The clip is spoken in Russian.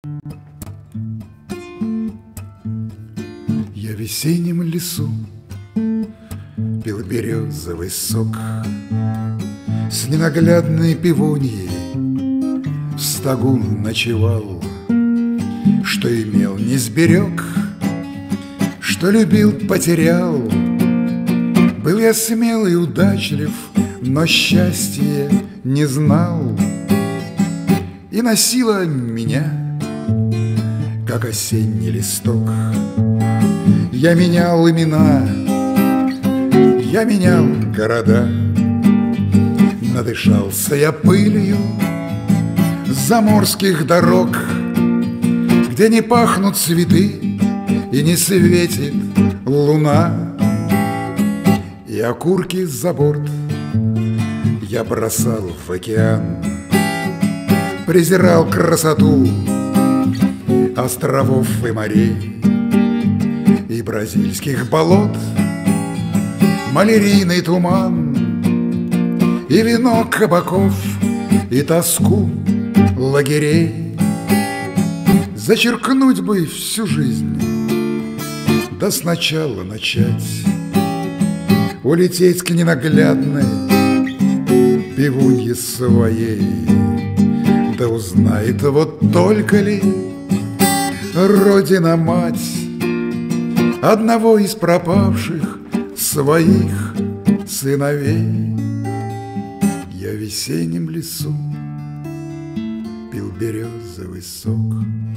Я в весеннем лесу пил березовый сок с ненаглядной пивуньей, в стогу ночевал. Что имел, не сберег, что любил, потерял. Был я смел и удачлив, но счастья не знал. И носила меня, как осенний листок. Я менял имена, я менял города. Надышался я пылью заморских дорог, где не пахнут цветы и не светит луна. И окурки за борт я бросал в океан, презирал красоту островов и морей, и бразильских болот, малярийный туман, и вино кабаков, и тоску лагерей. Зачеркнуть бы всю жизнь, да сначала начать, улететь к ненаглядной пивунье своей. Да узнает вот только ли Родина-мать одного из пропавших своих сыновей. Я в весеннем лесу пил березовый сок.